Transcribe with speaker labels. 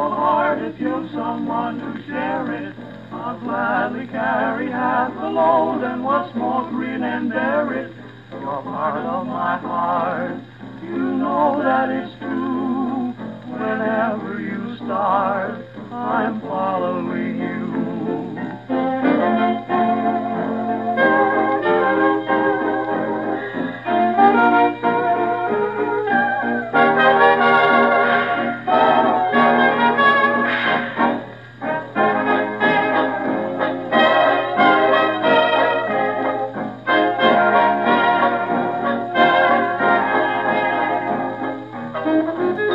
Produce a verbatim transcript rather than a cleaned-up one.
Speaker 1: so hard if you've someone to share it. I'll gladly carry half the load, and what's more, grin and bear it. You're part of my heart, you know that it's true. Whenever you start, I'm following you.
Speaker 2: Thank you.